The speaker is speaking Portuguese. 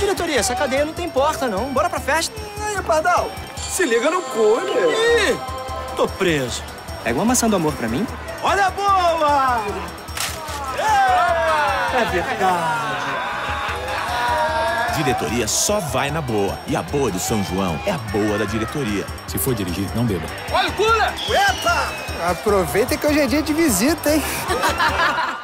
diretoria, essa cadeia não tem porta, não. Bora pra festa. Aí, Pardal, se liga no cone. Ih, tô preso. Pega uma maçã do amor pra mim. Olha a boa! É verdade. Diretoria só vai na boa. E a boa do São João é a boa da diretoria. Se for dirigir, não beba. Olha o cooler! Eita! Aproveita que hoje é dia de visita, hein?